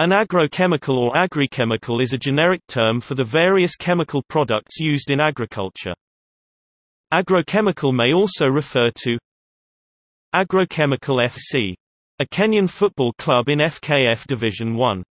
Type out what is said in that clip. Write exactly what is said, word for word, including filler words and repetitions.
An agrochemical or agrichemical is a generic term for the various chemical products used in agriculture. Agrochemical may also refer to Agrochemical F C, a Kenyan football club in F K F Division one.